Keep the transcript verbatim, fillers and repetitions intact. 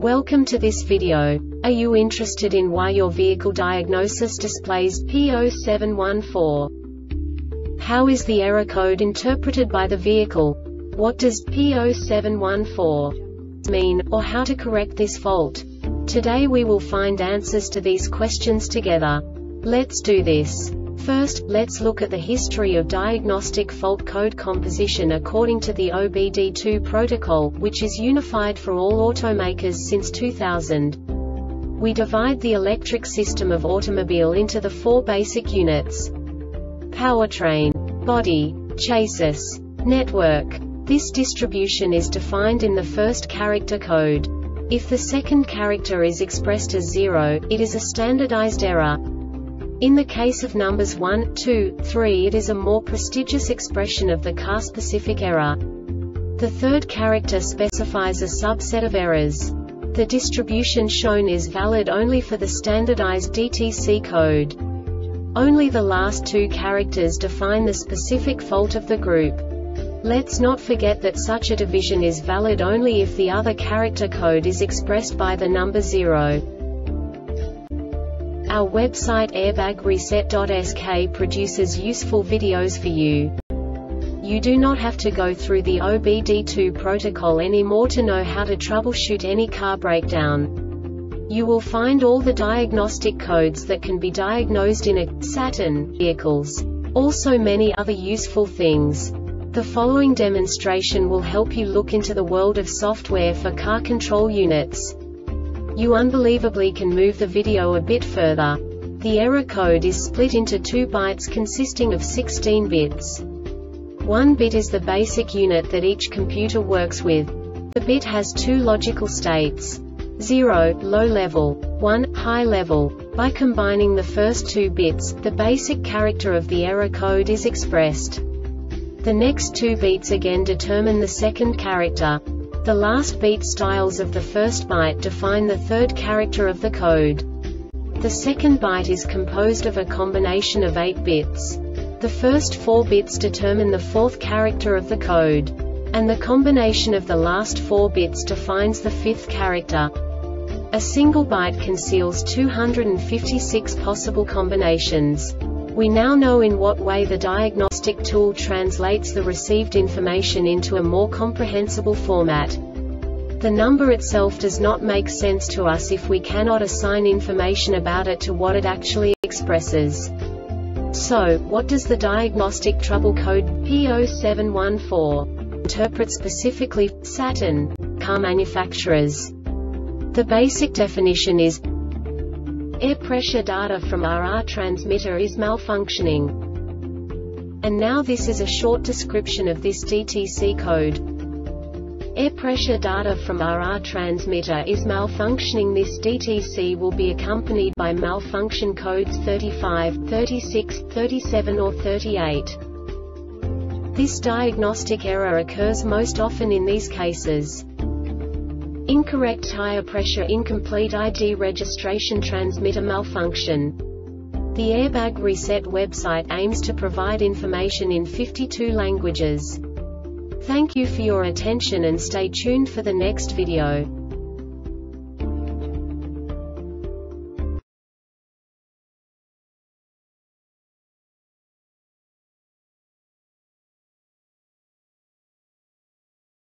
Welcome to this video. Are you interested in why your vehicle diagnosis displays P zero seven one four? How is the error code interpreted by the vehicle? What does P zero seven one four mean, or how to correct this fault? Today we will find answers to these questions together. Let's do this. First, let's look at the history of diagnostic fault code composition according to the O B D two protocol, which is unified for all automakers since two thousand. We divide the electric system of automobile into the four basic units: powertrain, body, chassis, network. This distribution is defined in the first character code. If the second character is expressed as zero, it is a standardized error. In the case of numbers one, two, three, it is a more prestigious expression of the car-specific error. The third character specifies a subset of errors. The distribution shown is valid only for the standardized D T C code. Only the last two characters define the specific fault of the group. Let's not forget that such a division is valid only if the other character code is expressed by the number zero. Our website airbag reset dot S K produces useful videos for you. You do not have to go through the O B D two protocol anymore to know how to troubleshoot any car breakdown. You will find all the diagnostic codes that can be diagnosed in a Saturn vehicles. Also many other useful things. The following demonstration will help you look into the world of software for car control units. You unbelievably can move the video a bit further. The error code is split into two bytes consisting of sixteen bits. One bit is the basic unit that each computer works with. The bit has two logical states: zero, low level, one, high level. By combining the first two bits, the basic character of the error code is expressed. The next two beats again determine the second character. The last beat styles of the first byte define the third character of the code. The second byte is composed of a combination of eight bits. The first four bits determine the fourth character of the code. And the combination of the last four bits defines the fifth character. A single byte conceals two hundred fifty-six possible combinations. We now know in what way the diagnostic tool translates the received information into a more comprehensible format. The number itself does not make sense to us if we cannot assign information about it to what it actually expresses. So, what does the diagnostic trouble code P zero seven one four interpret specifically for Saturn car manufacturers? The basic definition is: air pressure data from R R transmitter is malfunctioning. And now this is a short description of this D T C code. Air pressure data from R R transmitter is malfunctioning. This D T C will be accompanied by malfunction codes thirty-five, thirty-six, thirty-seven or thirty-eight. This diagnostic error occurs most often in these cases: incorrect tire pressure, incomplete I D registration, transmitter malfunction. The Airbag Reset website aims to provide information in fifty-two languages. Thank you for your attention and stay tuned for the next video.